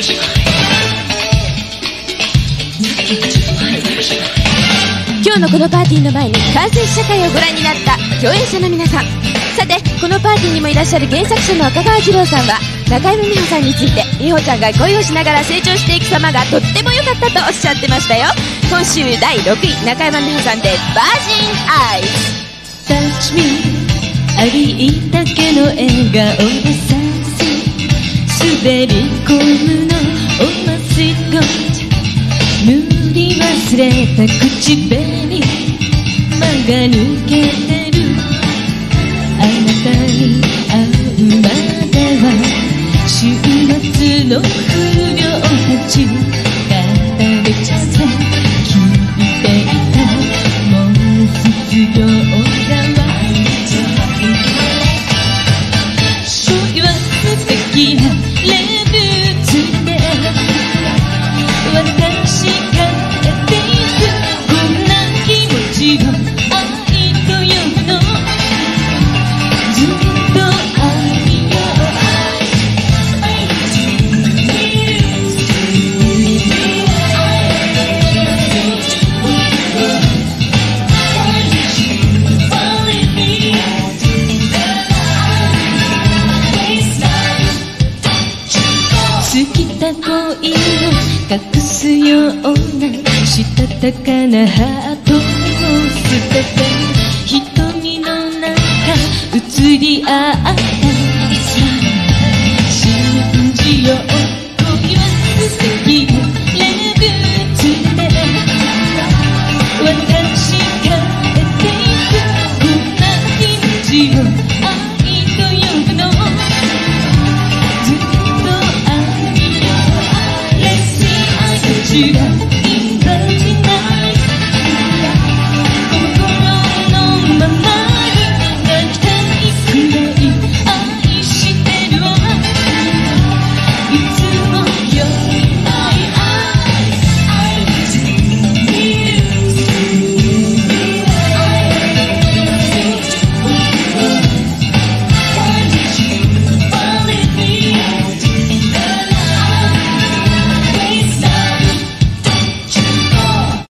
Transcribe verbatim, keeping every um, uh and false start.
今日のこのパーティーの前に完成試写会をご覧になった共演者の皆さん。さてこのパーティーにもいらっしゃる原作者の赤川次郎さんは中山美穂さんについて、美穂ちゃんが恋をしながら成長していく様がとっても良かったとおっしゃってましたよ。今週だいろくい、中山美穂さんでバージンアイズ。 Touch me ありったけの笑顔でさす滑り込むのをマスゴ塗り忘れた口紅間が抜けてるあなたに会うまでは週末の不良たち語れちゃって聞いていたもう卒業だわそう言わ素敵なレビューつで私がディスこんな気持ちを愛と呼ぶのずっと愛よ尽きた恋を隠すようなしたたかなハートを捨てて瞳の中映り合った信じよう恋は素敵